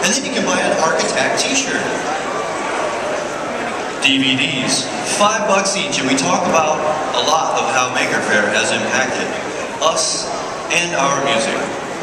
And then you can buy an Arc Attack t-shirt. DVDs, $5 each, and we talk about a lot of how Maker Faire has impacted us and our music.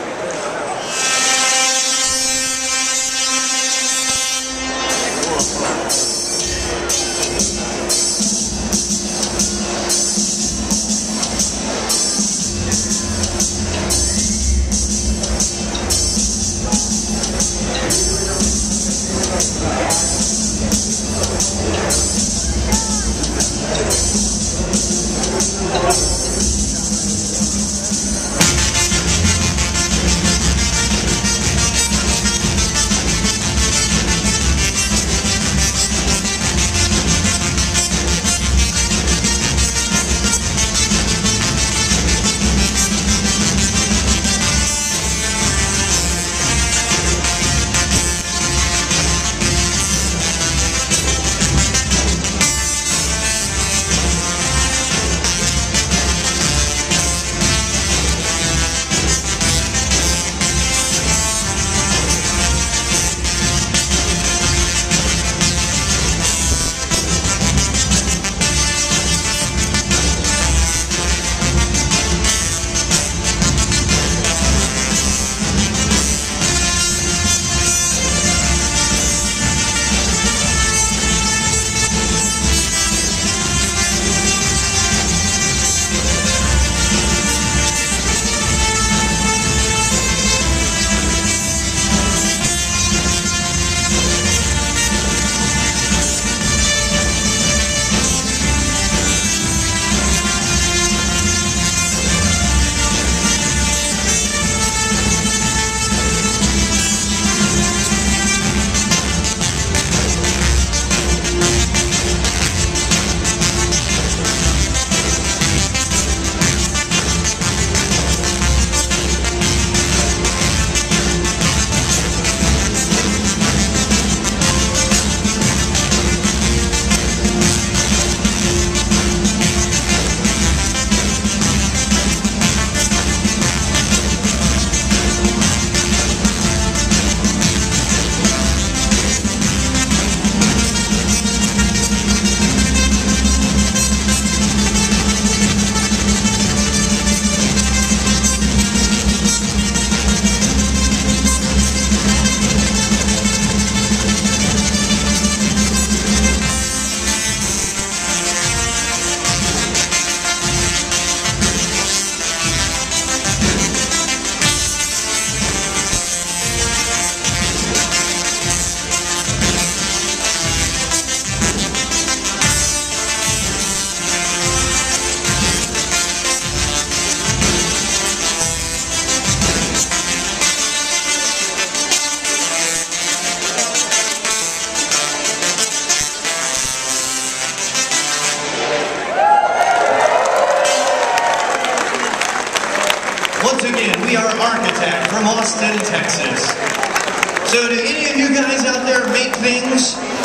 Once again, we are Arc Attack from Austin, Texas. So do any of you guys out there make things?